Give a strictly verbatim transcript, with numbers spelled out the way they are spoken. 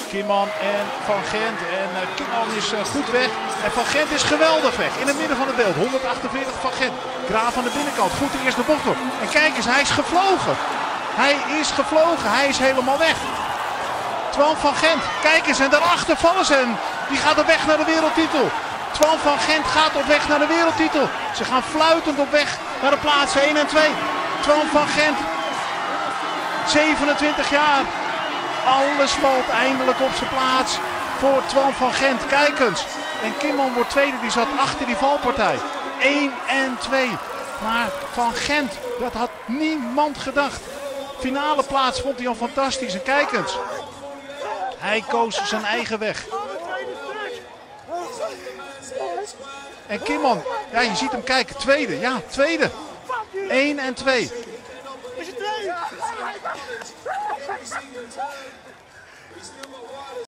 Kimman en Van Gent. En uh, Kimman is uh, goed weg. En Van Gent is geweldig weg. In het midden van het beeld. honderdachtenveertig Van Gent. Graaf aan de binnenkant. Goed de eerste bocht op. En kijk eens, hij is gevlogen. Hij is gevlogen. Hij is helemaal weg. Twan van Gent. Kijk eens. En daarachter vallen ze. En die gaat op weg naar de wereldtitel. Twan van Gent gaat op weg naar de wereldtitel. Ze gaan fluitend op weg naar de plaatsen één en twee. Twan van Gent. zevenentwintig jaar. Alles valt eindelijk op zijn plaats voor Twan van Gent. Kijk eens. En Kimman wordt tweede. Die zat achter die valpartij. één en twee. Maar Van Gent, dat had niemand gedacht. Finale plaats vond hij al fantastisch. En kijk eens. Hij koos zijn eigen weg. En Kimman, ja, je ziet hem kijken. Tweede, ja, tweede. één en twee. Is het twee?